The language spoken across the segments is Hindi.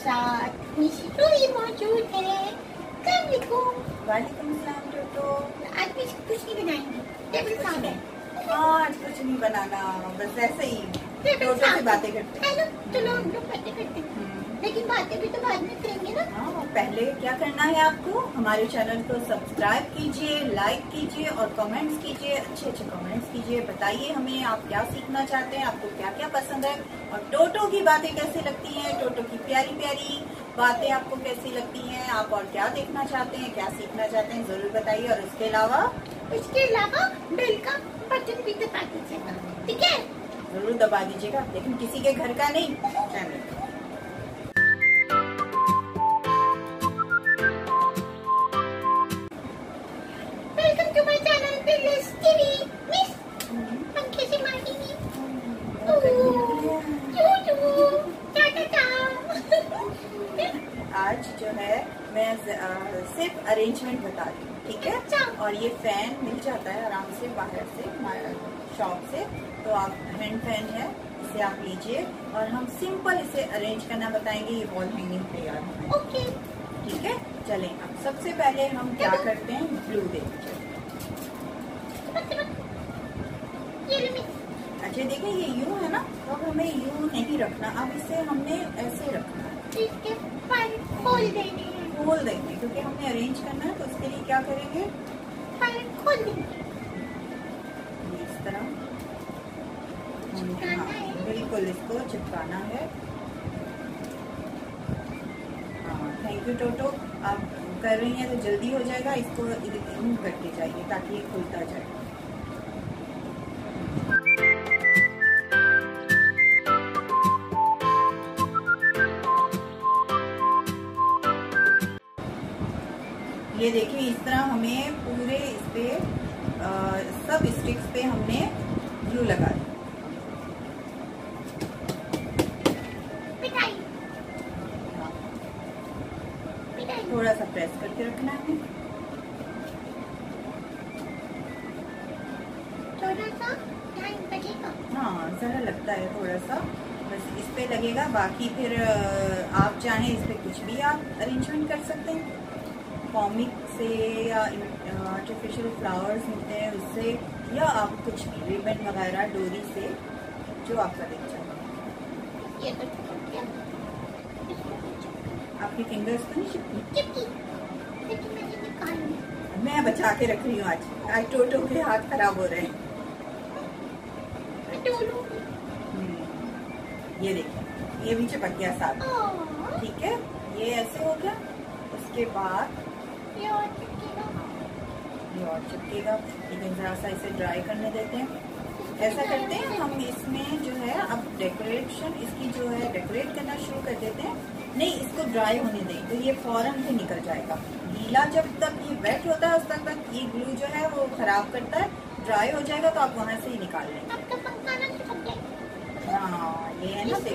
साथ मिशू भी मौजूद है। वालेकुम सलाम टोटो। आज भी कुछ नहीं बनाएंगे, टेबल साहब है। हाँ, आज कुछ नहीं बनाना, बस ऐसे ही टोटो से बातें करते हैं। चलो हम लोग बातें करते हैं, लेकिन बातें भी तो बाद में करेंगे ना। हाँ, पहले क्या करना है आपको, हमारे चैनल को सब्सक्राइब कीजिए, लाइक कीजिए और कमेंट्स कीजिए, अच्छे अच्छे कमेंट्स कीजिए। बताइए हमें आप क्या सीखना चाहते हैं, आपको क्या क्या पसंद है और टोटो की बातें कैसी लगती हैं, टोटो की प्यारी प्यारी बातें आपको कैसी लगती हैं, आप और क्या देखना चाहते हैं, क्या सीखना चाहते हैं, जरूर बताइए। और उसके अलावा बेल का बटन भी दबा दीजिएगा, ठीक है? जरूर दबा दीजिएगा, लेकिन किसी के घर का नहीं, channel. Welcome to my channel Billis TV. Miss पंखे से मारेंगी। आज जो है मैं सिर्फ अरेंजमेंट बता रही हूँ, ठीक है? और ये फैन मिल जाता है आराम से बाहर से शॉप से, तो आप हैंड फैन है, इसे आप लीजिए और हम सिंपल इसे अरेंज करना बताएंगे। ये वॉल हैंगिंग तैयार है, ओके, ठीक है? चलें, अब सबसे पहले हम क्या करते हैं, ग्लू देते हैं। अच्छा देखिए, ये यूं है ना, तो अब हमें यूं नहीं रखना, अब इसे हमने ऐसे रखना है, इसके पर खोल देंगे, खोल देंगे, क्योंकि हमने अरेंज करना है। तो उसके लिए क्या करेंगे, पर खोल देंगे इस तरह चिपकाना है। बिल्कुल इसको चिपकाना है। हाँ, थैंक यू टोटो, आप कर रही हैं तो जल्दी हो जाएगा। इसको यूं करके जाइए ताकि ये खुलता जाए। ये देखिए, इस तरह हमें पूरे इस पे सब स्टिक्स पे हमने ग्लू लगा दी। थोड़ा सा प्रेस करके रखना है, थोड़ा सा टाइम लगेगा। हाँ जरा लगता है थोड़ा सा, बस इस पे लगेगा। बाकी फिर आप चाहें इस पे कुछ भी आप अरेंजमेंट कर सकते हैं, कॉमिक से या आर्टिफिशियल फ्लावर्स मिलते हैं उससे, या आप कुछ भी रिबन वगैरह डोरी से, जो आपका दिल चाहे। ये तो क्या? आपकी फिंगर्स तो नहीं चिपकी? लेकिन मैंने निकाली। मैं बचा के रख रही हूँ, आज टोटो के हाथ खराब हो रहे हैं। ये देखिए, ये भी चिपक गया साथ, ठीक है? ये ऐसे हो गया। उसके बाद ये और चिपकेगा, लेकिन जरा सा इसे ड्राई करने देते हैं। ऐसा करते हैं हम, इसमें जो है अब डेकोरेशन इसकी जो है डेकोरेट करना शुरू कर देते हैं। नहीं, इसको ड्राई होने दें, तो ये फौरन से निकल जाएगा। गीला जब तक ये वेट होता है उस तक ये ग्लू जो है वो खराब करता है। ड्राई हो जाएगा तो आप वहाँ से ही निकाल लेंगे। हाँ, ये है ना,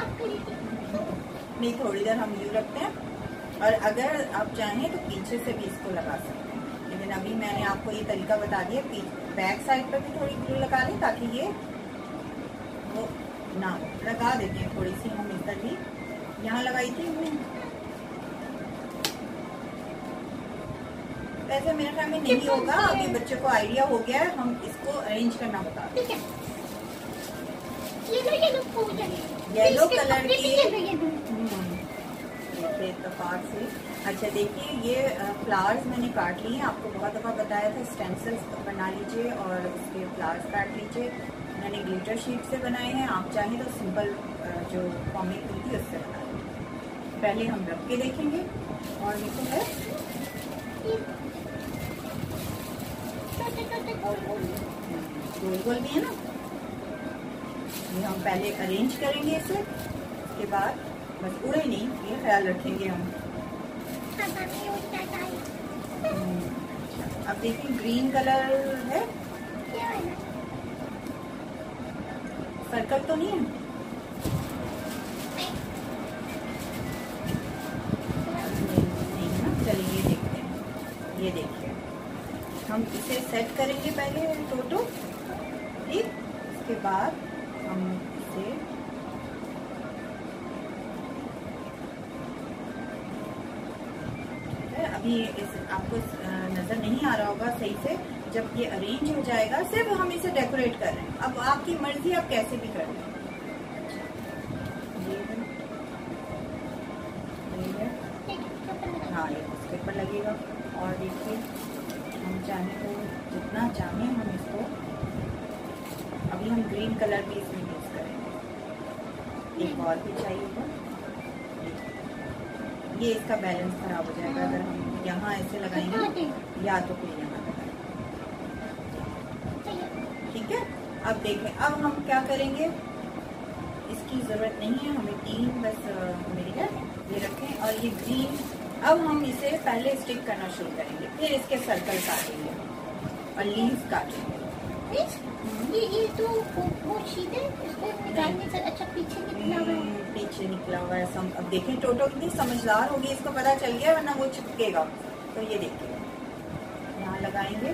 नहीं थोड़ी देर हम यूँ रखते हैं, और अगर आप चाहें तो पीछे से भी इसको लगा सकते हैं, लेकिन अभी मैंने आपको ये तरीका बता दिया। बैक साइड पर भी थोड़ी ग्लू लगा लें ताकि ये वो ना लगा देते हैं। थोड़ी सी हम इधर भी यहाँ लगाई थी हमने, वैसे मेरे ख्याल में नहीं होगा। अभी बच्चे को आइडिया हो गया है, हम इसको अरेंज करना बता दें। येलो कलर की इत्तेफाक से। अच्छा देखिए, ये फ्लावर्स मैंने काट लिए हैं, आपको बहुत दफ़ा बताया था स्टेंसिल्स बना लीजिए और उसके फ्लावर्स काट लीजिए। मैंने ग्लिटर शीट से बनाए हैं, आप चाहें तो सिंपल जो कॉमिक मिलती है उससे बना लीजिए। पहले हम रख के देखेंगे, और ये तो है गोल गोल भी है ना, ये हम पहले अरेंज करेंगे इसे, उसके बाद बस उड़े नहीं, ये ख्याल रखेंगे हम। अब देखिए, ग्रीन कलर है, सर्कल तो नहीं है? नहीं है ना, चलिए ये देखते हैं। ये देखिए, हम इसे सेट करेंगे पहले टोटो, ठीक? उसके बाद हम इसे अभी आपको नजर नहीं आ रहा होगा सही से। जब ये अरेंज हो जाएगा, सिर्फ हम इसे डेकोरेट कर रहे हैं। अब आपकी मर्जी, आप कैसे भी कर लें। हाँ, ये उसके ऊपर लगेगा। और देखिए, हम चाहें तो जितना चाहें हम इसको, अभी हम ग्रीन कलर भी इसमें यूज करेंगे। एक और भी चाहिए, ये इसका बैलेंस खराब हो जाएगा अगर हम यहाँ ऐसे लगाएंगे या तो फिर यहाँ लगाएंगे। ठीक है, अब देखें, अब हम क्या करेंगे। इसकी जरूरत नहीं है हमें, 3 बस मिल गया। ये रखें, और ये ग्रीन, अब हम इसे पहले स्टिक करना शुरू करेंगे, फिर इसके सर्कल काटेंगे और लीव्स काटेंगे। ये तो वो शीट है, इसको निकालने से अच्छा पीछे निकला हुआ है। पीछे निकला हुआ है। अब देखें, टोटो कितनी समझदार होगी, इसको पता चल गया, वरना वो चिपकेगा। तो ये देखिए, यहाँ लगाएंगे,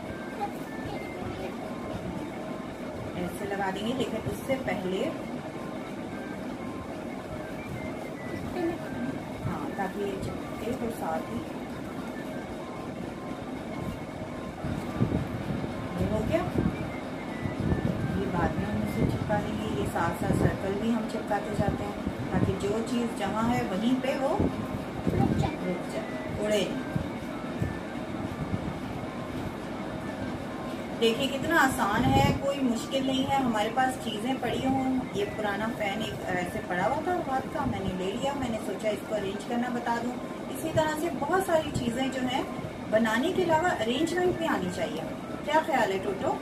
ऐसे लगा देंगे। लेकिन उससे पहले, हाँ, ताकि ये चिपके तो साथ ही। ये हो गया। ये बाद में हम इसे चिपका देंगे। ये साथ साथ सर्कल भी हम चिपकाते जाते हैं, ताकि जो चीज जहाँ है वहीं पे वो रुक जाए, उड़े नहीं। देखिए कितना आसान है, कोई मुश्किल नहीं है। हमारे पास चीजें पड़ी हों, ये पुराना फैन एक ऐसे पड़ा हुआ था हाथ का, मैंने ले लिया। मैंने सोचा इसको अरेंज करना बता दूं। इसी तरह से बहुत सारी चीजें जो है बनाने के अलावा अरेंजमेंट में आनी चाहिए। क्या ख्याल है टोटो?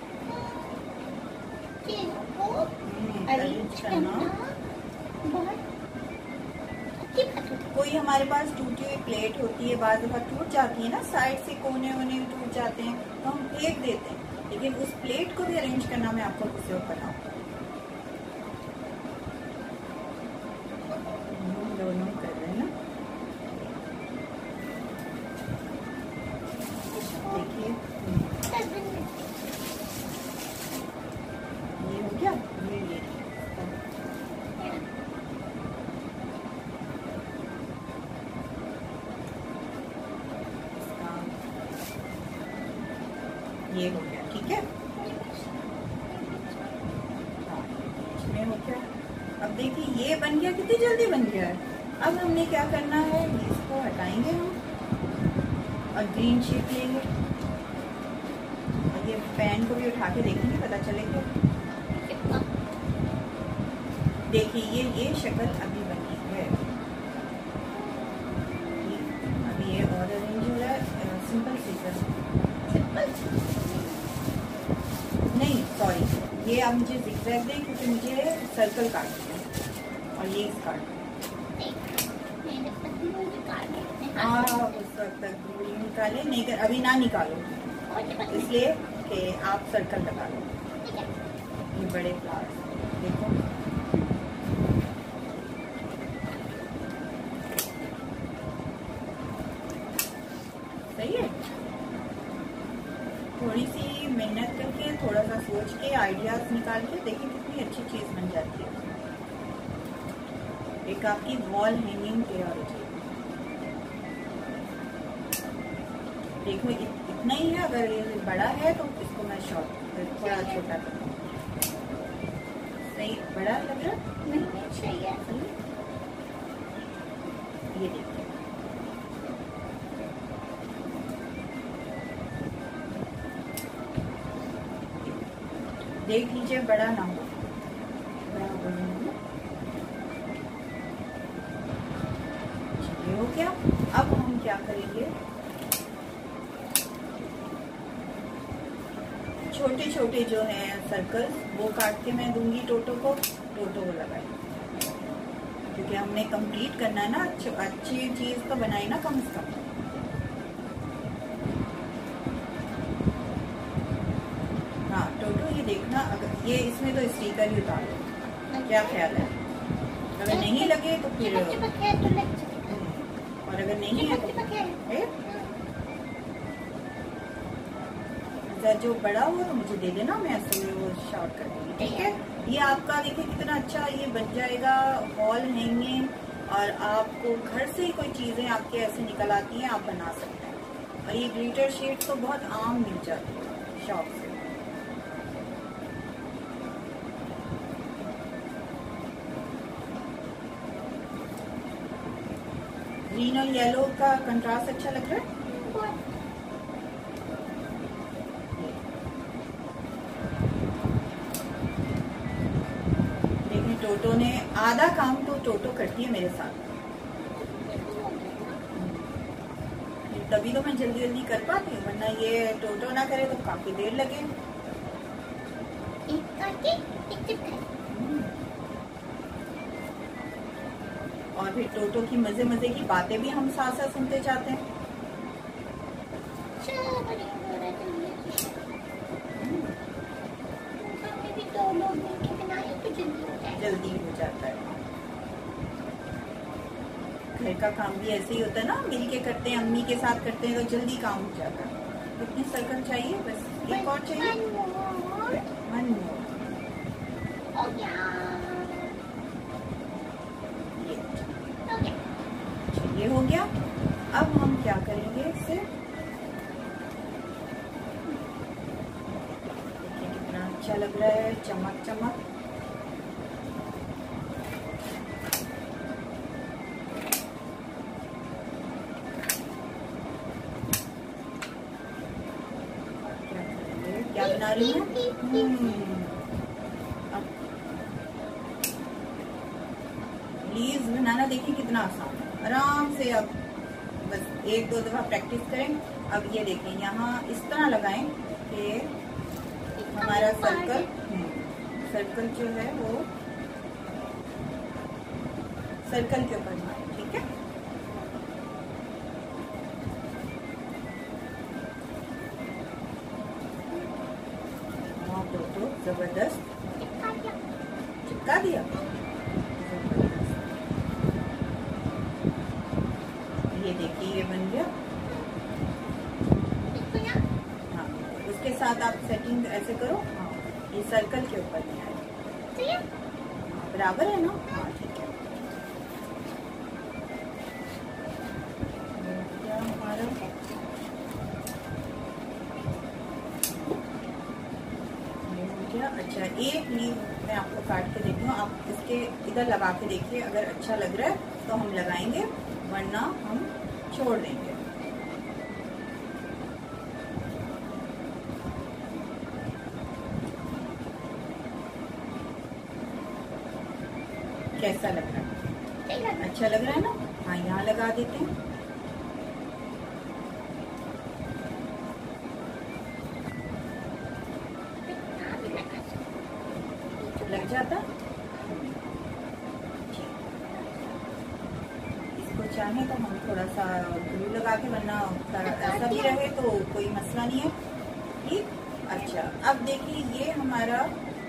अरेंज करना कोई हमारे पास टूटी हुई प्लेट होती है, बाद में टूट जाती है ना, साइड से कोने वोने टूट जाते हैं तो हम फेंक देते हैं। लेकिन उस प्लेट को भी अरेंज करना मैं आपको किसी और बताऊं। दोनों कर रहे हैं ना, देखिए ये हो गया। ये हो गया, ठीक है। इसमें हो गया। अब देखिए ये बन गया, कितनी जल्दी बन गया है। अब हमने क्या करना है, इसको हटाएंगे हम और ग्रीन शीट लेंगे और ये पैन को भी उठा के देखेंगे, पता चलेगा। देखिए ये शक्ल अभी बनी है। अभी ये और अरेंज हो रहा है। सिंपल सीजर, नहीं सॉरी, ये आप मुझे ज़िगज़ैग दें क्योंकि मुझे सर्कल काटना है और ये काट उस वक्त तक निकाले नहीं कर, अभी ना निकालो इसलिए कि आप सर्कल लगा लो। ये बड़े फ्लावर्स देखो, सही है। थोड़ी सी मेहनत करके, थोड़ा सा सोच के, आइडियाज निकाल के देखिए कितनी अच्छी चीज बन जाती है। एक आपकी वॉल हैंगिंग तैयार हो जाएगी। देखो इतना ही है, अगर ये बड़ा है तो इसको मैं शॉर्ट थोड़ा छोटा करूँ। सही बड़ा लग रहा नहीं, सही है। ये देखिए, देख लीजिए बड़ा ना हो, ये हो गया। अब हम क्या करेंगे, छोटे छोटे जो हैं सर्कल्स वो काट के मैं दूंगी टोटो को लगाएंगे, क्योंकि हमने कंप्लीट करना है ना, अच्छी चीज तो बनाई ना कम से कम। हाँ टोटो ये देखना, अगर ये इसमें तो स्टिकर ही उतार लो, क्या ख्याल है? अगर नहीं लगे तो फिर, और अगर नहीं है तो जो बड़ा हो तो मुझे दे देना, मैं ऐसे वो शॉर्ट कर दूंगी, ठीक है। ये आपका देखिए कितना अच्छा ये बन जाएगा वॉल हैंगिंग, और आपको घर से ही कोई चीजें आपके ऐसे निकल आती हैं, आप बना सकते हैं। और ये ग्लिटर शीट तो बहुत आम मिल जाती है शॉप से। ग्रीन और येलो का कंट्रास्ट अच्छा लग रहा है। देखिए टोटो ने आधा काम तो टोटो करती है मेरे साथ, तभी तो मैं जल्दी जल्दी कर पाती हूँ, वरना ये टोटो ना करे तो काफी देर लगे। और फिर टोटो की मजे मजे की बातें भी हम साथ साथ सुनते जाते हैं। जल्दी हो जाता है। घर का काम भी ऐसे ही होता है ना, मिल के करते हैं, अम्मी के साथ करते हैं तो जल्दी काम हो जाता है। कितने सर्कल चाहिए? बस एक और चाहिए। One more. ये हो गया। अब हम क्या करेंगे इससे, देखिए कितना अच्छा लग रहा है, चमक चमक। क्या बना रही हूँ? लीव्स बनाना देखिए कितना आसान है, आराम से। अब बस एक दो दफा प्रैक्टिस करें। अब ये देखें, यहाँ इस तरह लगाएं कि हमारा सर्कल जो है वो सर्कल के ऊपर बनाए, ठीक है। तो जबरदस्त चिपका दिया। ये देखिए ये बन गया। हाँ, उसके साथ आप सेटिंग ऐसे करो। हाँ, ये सर्कल के ऊपर नहीं आए, बराबर है ना? हाँ ठीक है। क्या हमारा अच्छा, एक लीव मैं आपको काट के देती हूँ। आप इसके इधर लगा के देखिए, अगर अच्छा लग रहा है तो हम लगाएंगे, वरना हम छोड़ देंगे। कैसा लग रहा है? अच्छा लग रहा है ना? हाँ, यहाँ लगा देते हैं। लग जाता। इसको चाहे तो हम थोड़ा सा ग्लू लगा के, वरना ऐसा भी रहे तो कोई मसला नहीं है, ठीक। अच्छा, अब देखिए ये हमारा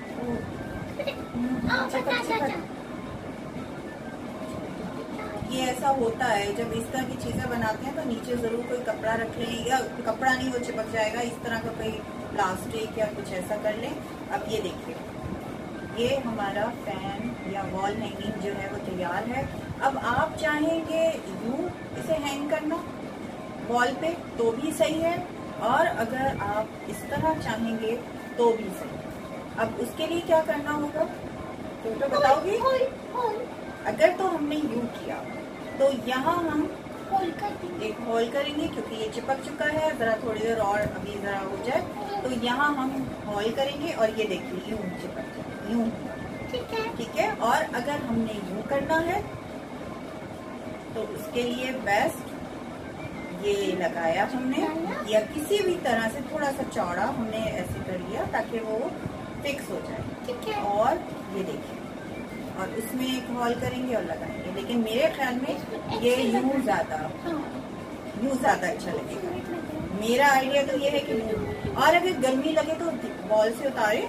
ये ऐसा होता है जब इस तरह की चीजें बनाते हैं तो नीचे जरूर कोई कपड़ा रख लें, या कपड़ा नहीं वो चिपक जाएगा, इस तरह का कोई प्लास्टिक या कुछ ऐसा कर लें। अब ये देखिए, ये हमारा फैन या वॉल हैंगिंग जो है वो तैयार है। अब आप चाहेंगे यूं इसे हैंग करना वॉल पे तो भी सही है, और अगर आप इस तरह चाहेंगे तो भी सही है। अब उसके लिए क्या करना होगा तो बताओगी? अगर तो हमने यूं किया तो यहाँ हम एक होल करेंगे, क्योंकि ये चिपक चुका है, जरा थोड़ी देर और अभी जरा हो जाए तो यहाँ हम होल करेंगे, और ये देखिए यूं चिपक जाए, यूं, ठीक है। और अगर हमने यूं करना है तो उसके लिए बेस्ट ये लगाया हमने, या किसी भी तरह से थोड़ा सा चौड़ा हमने ऐसे कर लिया ताकि वो फिक्स हो जाए, ठीक है। और ये देखिए, और उसमें एक होल करेंगे और लगाएंगे। लेकिन मेरे ख्याल में ये यूं ज्यादा अच्छा लगेगा। मेरा आइडिया तो ये है कि और अगर गर्मी लगे तो बॉल से उतारे।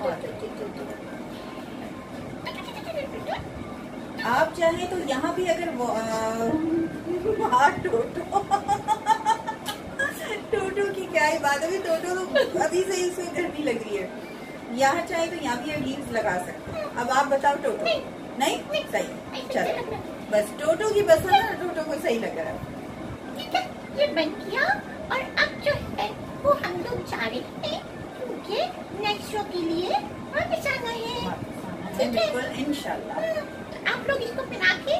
आप चाहे तो यहाँ भी अगर टोटो की क्या ही बात है, टोटो तो अभी से उसमें गर्मी लग रही है। यहाँ चाहे तो यहाँ भी लीव्स लगा सकते हैं। अब आप बताओ टोटो, नहीं सही, चलो बस टोटो की पसंद है, टोटो को सही लग रहा है। ठीक है, ये बन गया। और अब जो है वो हम लोग जा रहे हैं क्योंकि नेक्स्ट शो के लिए वापस आना है। ठीक है, बिल्कुल इंशाल्लाह। तो आप लोग इसको बना के